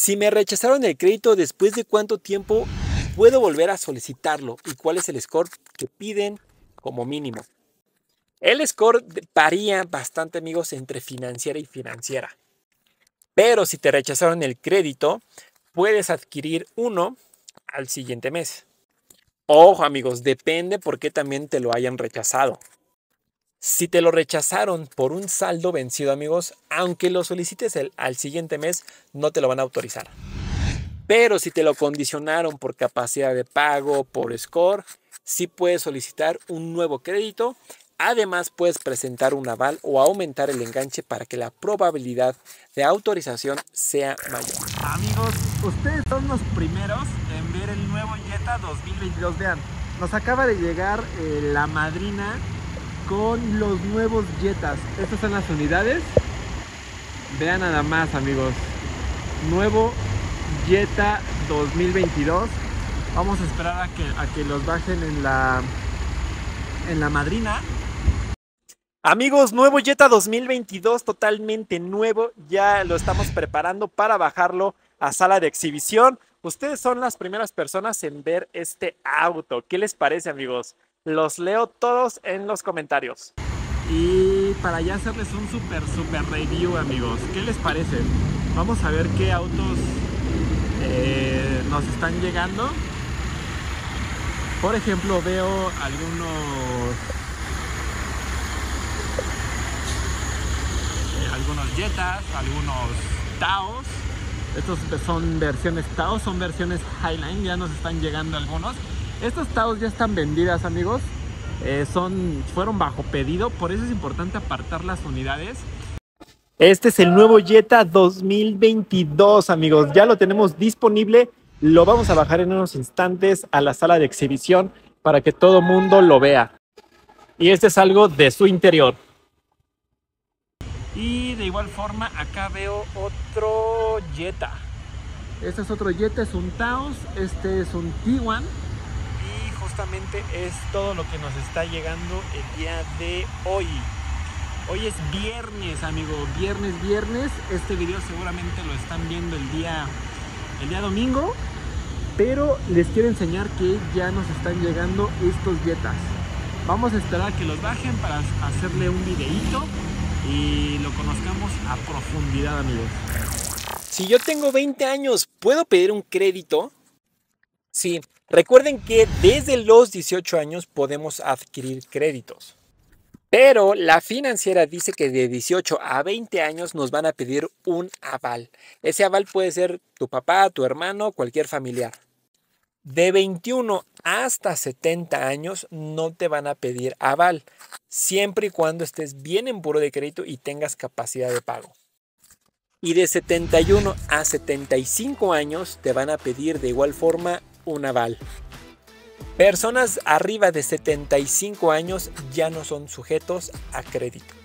Si me rechazaron el crédito, ¿después de cuánto tiempo puedo volver a solicitarlo? ¿Y cuál es el score que piden como mínimo? El score varía bastante, amigos, entre financiera y financiera. Pero si te rechazaron el crédito, puedes adquirir uno al siguiente mes. Ojo, amigos, depende por qué también te lo hayan rechazado. Si te lo rechazaron por un saldo vencido, amigos, aunque lo solicites al siguiente mes, no te lo van a autorizar. Pero si te lo condicionaron por capacidad de pago, por score, sí puedes solicitar un nuevo crédito. Además, puedes presentar un aval o aumentar el enganche para que la probabilidad de autorización sea mayor. Amigos, ustedes son los primeros en ver el nuevo Jetta 2022. Vean, nos acaba de llegar la madrina con los nuevos Jettas. Estas son las unidades. Vean nada más, amigos. Nuevo Jetta 2022. Vamos a esperar a que los bajen en la madrina. Amigos, nuevo Jetta 2022, totalmente nuevo. Ya lo estamos preparando para bajarlo a sala de exhibición. Ustedes son las primeras personas en ver este auto. ¿Qué les parece, amigos? Los leo todos en los comentarios. Y para ya hacerles un super review, amigos, ¿qué les parece? Vamos a ver qué autos nos están llegando. Por ejemplo, veo algunos Jettas, algunos Taos. Estos son versiones Taos, son versiones Highline, ya nos están llegando algunos. Estos Taos ya están vendidas, amigos. Fueron bajo pedido, por eso es importante apartar las unidades. Este es el nuevo Jetta 2022, amigos. Ya lo tenemos disponible. Lo vamos a bajar en unos instantes a la sala de exhibición para que todo mundo lo vea. Y este es algo de su interior. Y de igual forma acá veo otro Jetta. Este es otro Jetta, es un Taos, este es un Tiguan. Y justamente es todo lo que nos está llegando el día de hoy. Hoy es viernes, amigo, viernes. Este video seguramente lo están viendo el día domingo. Pero les quiero enseñar que ya nos están llegando estos Jettas. Vamos a esperar a que los bajen para hacerle un videíto y lo conozcamos a profundidad, amigos. Si yo tengo 20 años, ¿puedo pedir un crédito? Sí, recuerden que desde los 18 años podemos adquirir créditos. Pero la financiera dice que de 18 a 20 años nos van a pedir un aval. Ese aval puede ser tu papá, tu hermano, cualquier familiar. De 21 hasta 70 años no te van a pedir aval, siempre y cuando estés bien en buro de crédito y tengas capacidad de pago. Y de 71 a 75 años te van a pedir de igual forma un aval. Personas arriba de 75 años ya no son sujetos a crédito.